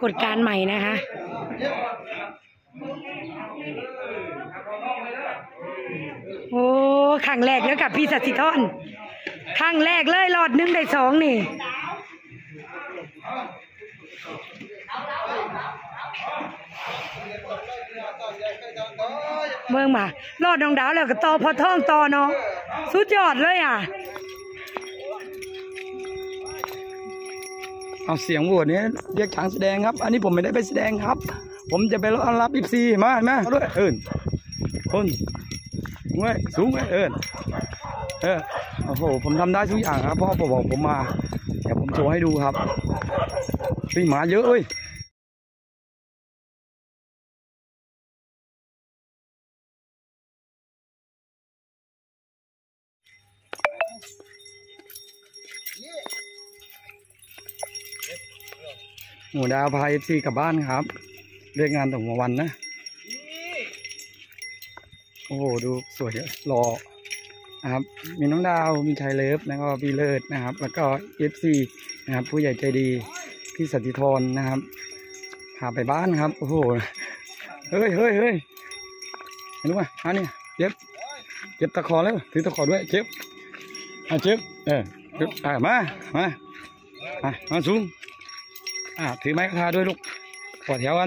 ากฏการณ์ใหม่นะคะโอ้ครั้งแรกแล้วกับพี่สัตสิธรครั้งแรกเลยรอด1 ได้ 2นี่เมืองมารอดน้องดาวแล้วก็ต่อพอท่องต่อเนาะสุดยอดเลยอ่ะเอาเสียงโหวตนี้เรียกทางแสดงครับอันนี้ผมไม่ได้ไปแสดงครับผมจะไปรับFCมาด้วยคนเว้ยสูงเว้ยโอ้โหผมทำได้ทุกอย่างครับพ่อบอกผมมาเดี๋ยวผมโชว์ให้ดูครับพี่หมาเยอะเอ้ยหมูดาวพาFCกลับบ้านครับเรียกงานตรงวันนะโอ้โหดูสวยหล่อนะครับมีน้องดาวมีชายเลิฟแล้วก็พี่เลิศนะครับแล้วก็ FC นะครับผู้ใหญ่ใจดีพี่สัตติธรนะครับพาไปบ้านครับโอ้โหเฮ้ยเห็นไหมอันนี้เจ็บตะขอแล้วถือตะขอด้วยเจ็บเจ็บมาสูงถือไม้กระทาด้วยลูกต่อแถวกัน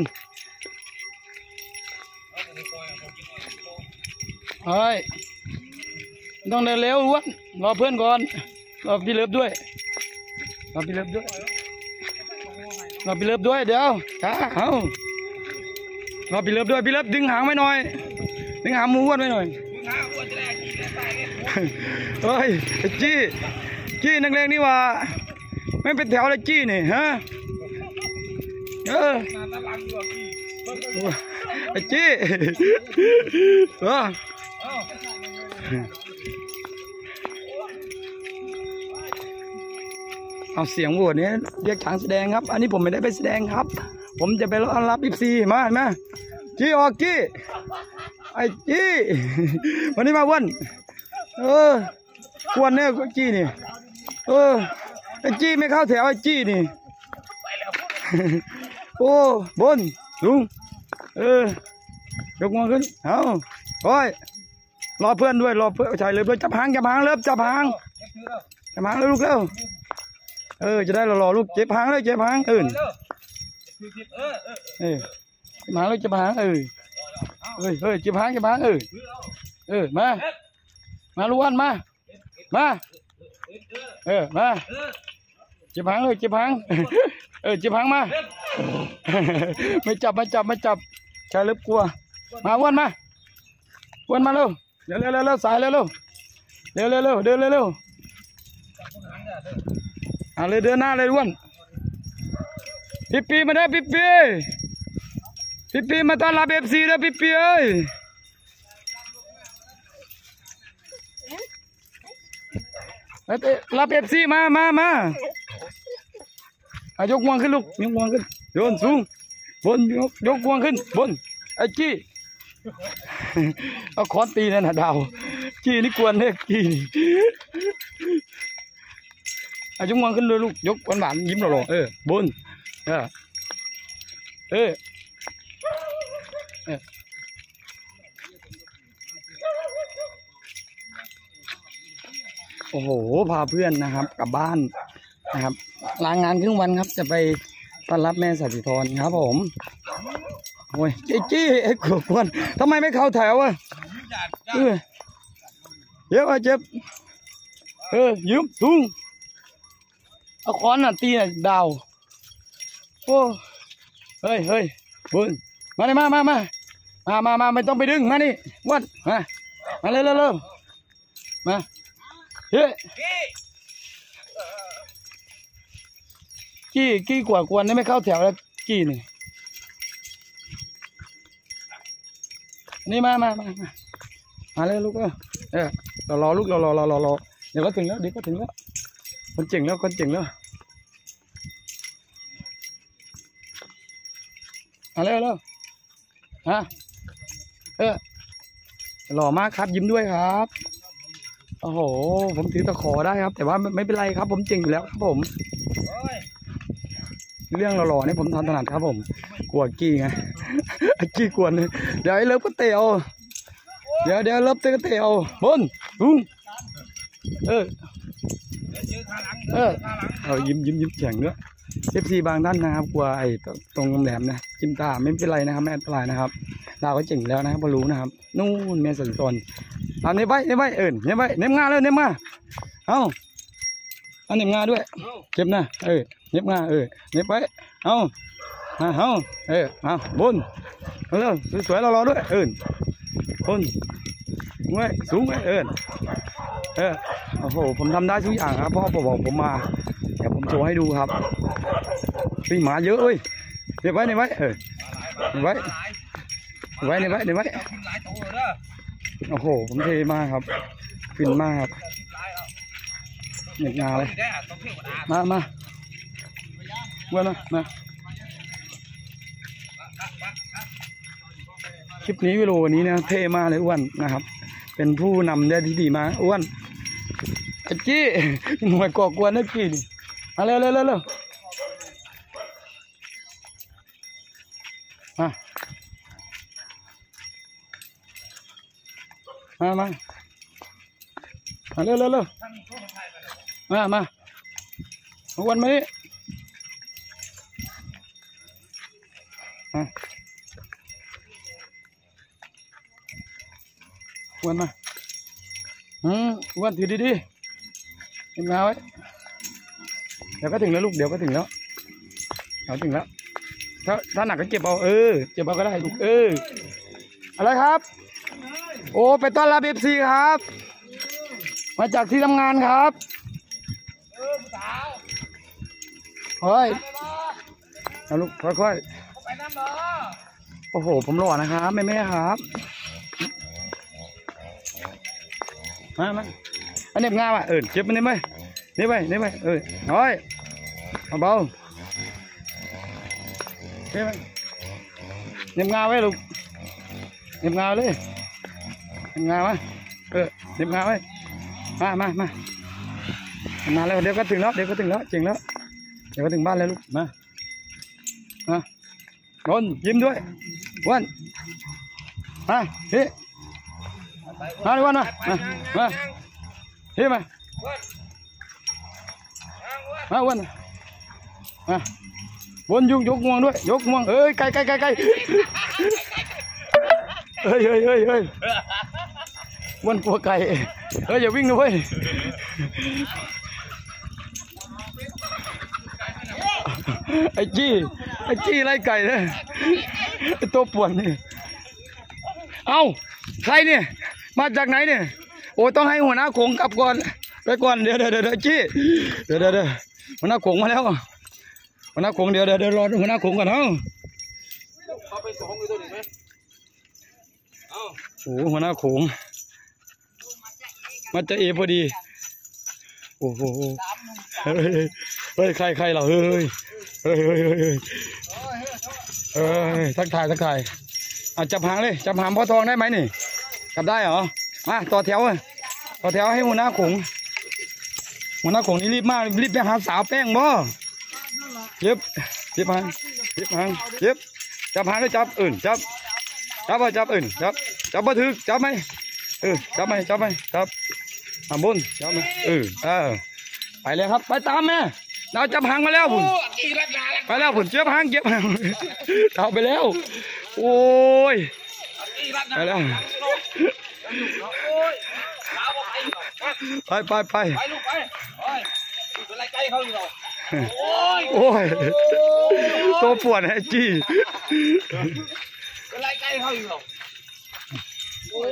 เฮ้ยต้องเดินเร็วล้วนรอเพื่อนก่อนรอพี่เลิฟด้วยเดี๋ยวเดี๋ยวรอพี่เลิฟด้วยดึงหางไว้หน่อยดึงหางมูอ้วนไว้หน่อยเฮ้ยจี้นักเลงนี่ว่าไม่เป็นแถวเลยจี้นี่ฮะจี้เอาเสียงโหวตนี้เรียกทางแสดงครับอันนี้ผมไม่ได้ไปแสดงครับผมจะไปรับFCมาจี้ออกจี้ไอ้จี้วันนี้มาวันกวนเนี่ยจี้นี่ไอ้จี้ไม่เข้าแถวไอ้จี้นี่โอ้บนลุงยกมือขึ้นเอาโอ้ยรอเพื่อนด้วยรอเพื่อนชายเลยเพื่อนจับหางเลิฟจับหางเลยลูกเร็วจะได้รอลูกเจ็บหางเลยเจ็บหางจับหางเลยจับหางเจ็บหางมาล้วนมาเจ็บหางเลยเจ็บหางเจ็บหางมาไม่จับชายเล็บกลัวมาวนมาเร็วเร็วสายเร็วเดินเร็วเลยเดินหน้าเลยวนพี่มาได้พี่มาต้อนรับFCนะพี่เอ้ยรับFCมายกวางขึ้นลูกยกวางขึ้นโยนสูงบนยกวางขึ้นบนไอ้จี้เอาค้อนตีนั่นนะดาวจี้นี่กวนเนี่ยจี้ยกวางขึ้นเลยลูกยกหวานยิ้มหล่อบนโอ้โหพาเพื่อนนะครับกลับบ้านนะครับลางานครึ่งวันครับจะไปต้อนรับแม่สัตติธรครับผมโอ้ยจี้ไอ้กวนทำไมไม่เข้าแถวอ่ะเจ็บเจ็บยืมสูงเอาค้อนตีน่ะดาวโอ้เฮ้ยบุญมาเลยมาไม่ต้องไปดึงมานี่วัดมาเร็วมาเฮ้ยกี้กวนนี่ไม่เข้าแถวแล้วกี้นี่มาเลยลูกเรารอลูกเรารอเดี๋ยวก็ถึงแล้วคนเจ๋งแล้วมาเร็วหล่อมากครับยิ้มด้วยครับโอ้โหผมถือตะขอได้ครับแต่ว่าไม่เป็นไรครับผมเจ๋งอยู่แล้วครับผมดูเรื่องหล่อๆนี่ผมทำถนัดครับผมกลัวกี้ไง ไอ้กี้กวนเลยเดี๋ยวไอ้เลิฟก็เตะเอาเดี๋ยวเลิฟเตะก็เตะเอาบนลุงยิ้มแข็งเนื้อFC บางท่านนะครับกลัวไอ้ตรงแหลมนะจิ้มตาไม่เป็นไรนะครับไม่อันตรายนะครับดาวก็เจ๋งแล้วนะครับพอรู้นะครับนู่นเมสันตนเอาเนบไว้เนบงาเลยเนบมาเอาเนบงาด้วยเก็บนะเนบงาเนบไว้เอาเอาบนเร็วสวยๆรอด้วยบนไว้สูงไว้โอ้โหผมทำได้ทุกอย่างครับพ่อบอกผมมาเดี๋ยวผมโชว์ให้ดูครับปีหมาเยอะเอ้ยเนบไว้เนบไว้โอ้โหผมเทมากครับฟินมากครับเหน็บงาเลยมาวนมาคลิปนี้วิดีโอวันนี้นะเท่มากเลยอ้วนนะครับเป็นผู้นำได้ที่ดีมากอ้วนไอ้จี้หน่วยก่อกวนนักกี้มาเร็วมาเร็วมาวันมานี่วันมาวันถือดีๆเป็นมาไว้เดี๋ยวก็ถึงแล้วลูกเดี๋ยวก็ถึงแล้วถ้าหนักก็เจ็บเอาเจ็บเอาก็ได้ลูกอะไรครับโอ้ไปต้อนรับFCครับมาจากที่ทำงานครับเฮ้ยเอาลูกค่อยๆโอ้โหผมหล่อนะครับแม่ครับมาอันนี้งาว่ะเจ็บมันนี่ไหมนี่ไปเฮ้ยเบาเจ็บไหมเน็บงาไว้ลูกเน็บงาเลยเน็บงาไว้เน็บงาไว้มาแล้วเดี๋ยวก็ถึงแล้วจริงแล้วเดี๋ยวก็ถึงบ้านแล้วลูกมาโดนยิ้มด้วยวันมาเฮ้มาดิวันมาเฮ้มาวันวนยกงวงด้วยยกงวงไกลเฮ้ยวันกลัวไก่อย่าวิ่งนะเว้ยไอ้จี้ไล่ไก่เลยตัวป่วนนี่เอ้าใครเนี่ยมาจากไหนเนี่ยโอ้ต้องให้หัวหน้าโขงกลับก่อนไปก่อนเดี๋ยวจี้เดี๋ยวหัวหน้าโขงมาแล้วหัวหน้าโขงเดี๋ยวรอหัวหน้าโขงก่อนเขาไป2อยู่ตัวนี้ไหมโอ้หัวหน้าโขงมาจะพอดีโอ้โหเฮ้ยใครเหรอเฮ้ยทักทายจับหางเลยจับหางพ่อทองได้ไหมนี่จับได้เหรอมาต่อแถวให้หัวหน้าโขงนี่รีบมากรีบไปหาสาวแป้งบ่เย็บหางจับหางเลยจับบ่ถึกจับไหมจับบุญจับไหมไปเลยครับไปตามแม่เราจับหางมาแล้วบุญไปแล้วบุญเจ็บหางเอาไปแล้วโอ้ยไปแล้วไปลูกไปเป็นไรใกล้เขาอยู่หรอโอ้ยตัวปวดไอ้จี้เป็นไรใกล้เขาอยู่หรอโอ้ย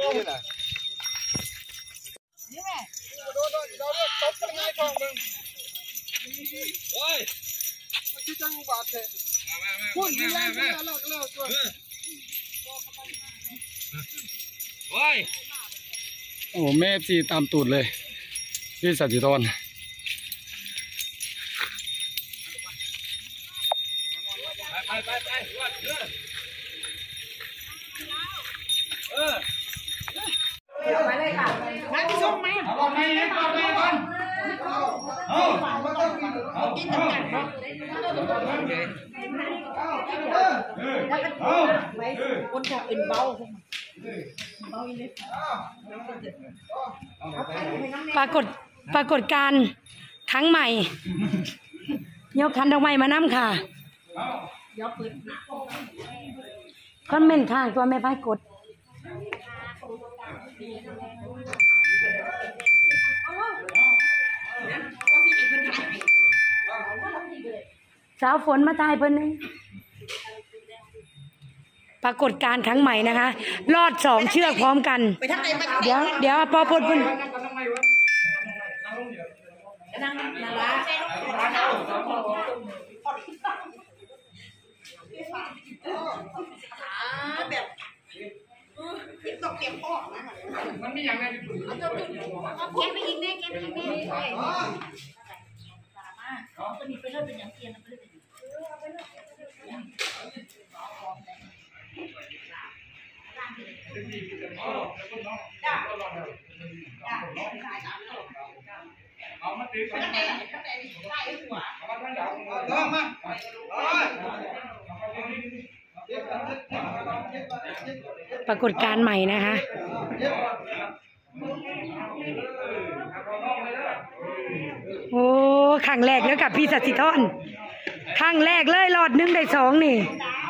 นี่แม่โดนตบเป็นไงทองมึงโอ้ยที่จังบาดเจ็บพุ่นที่แรงเลิกตัวโอ้ยโอ้แม่จีตามตูดเลยที่สัจจิตรไปเลยค่ะนั่งที่ส้มไหมเอาก่อนคนจะเป็นเบาปรากฏการณ์ครั้งใหม่ยกคันดอกไม้มาน้ำค่ะคอมเมนต์ข้างตัวแม่พายกดสาวฝนมาตายเพิ่นนึงปรากฏการณ์ครั้งใหม่นะคะรอด2 เชือกพร้อมกันเดี๋ยวพอพูดเพิ่นมันมีอย่างไรแกไปอีกแน่คนนี้ไปเริ่มเป็นอย่างเทียนไปเลยปรากฏการณ์ใหม่นะคะโอ้ครั้งแรกแล้วกับพี่สัตย์สิทอนครั้งแรกเลยรอด1ได้2นี่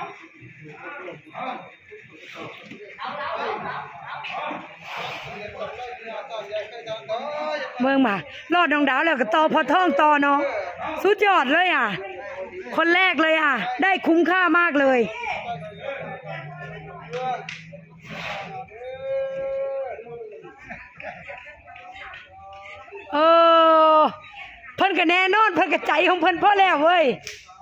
เมืองมารอดน้องดาวแล้วก็ต่อพอท่องต่อเนาะสุดยอดเลยอ่ะคนแรกเลยอ่ะได้คุ้มค่ามากเลยเพิ่นก็แน่นอนเพิ่นก็ใจของเพิ่นพอแล้วเว้ย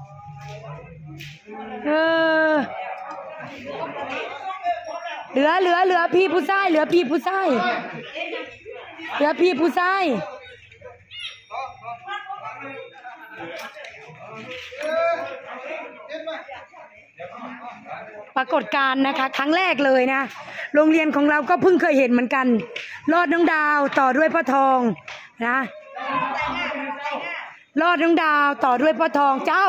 เหลือพี่ผู้ชายเหลือพี่ผู้ชายปรากฏการณ์นะคะครั้งแรกเลยนะโรงเรียนของเราก็เพิ่งเคยเห็นเหมือนกันรอดน้องดาวต่อด้วยพ่อทองนะรอดน้องดาวต่อด้วยพ่อทองเจ้า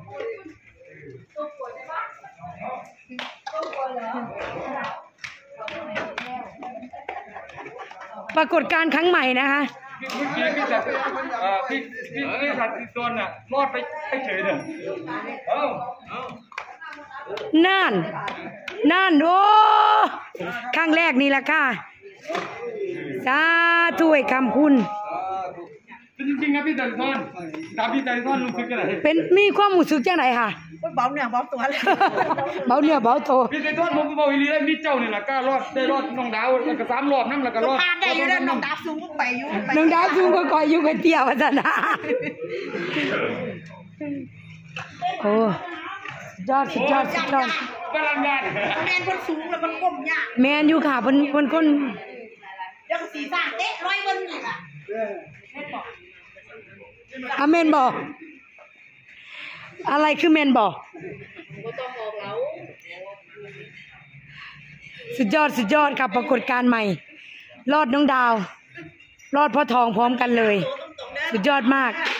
ปรากฏการณ์ครั้งใหม่นะคะเมื่อกี้พี่สัตย์โดนน่ะรอดไปเฉยเลยนั่นโอ้ครั้งแรกนี่แหละค่ะสาธุให้คำคุณจริงๆนะพี่สัตย์โดนตามพี่สัตย์โดนรู้สึกยังไงเป็นมีความรู้สึกจังไหนค่ะเบาเนื้อเบาตัวเลยเบาเนื้อเบาตัวพี่สัตย์โดนผมก็บอกอีหลีเลยมีเจ้านี่แหละกล้ารอดได้รอดน้องดาวแล้วก็3 รอบนั่นแล้วก็รอดผ่านได้อยู่แล้วน้องดาวสูงไปอยู่น้องดาวสูงก็ก่อยอยู่กับเตี้ยว่าซั่นนะโอ้สุดยอดพลังงานแมนคนสูงแล้วมันก้มยากแมนอยู่ค่ะคนคนเดี๋ยวสีสร้างเตะ100 วันนี่ล่ะแมนบอกอะไรคือแมนบอกสุดยอดค่ะปรากฏการณ์ใหม่รอดน้องดาวรอดพ่อทองพร้อมกันเลยสุดยอดมาก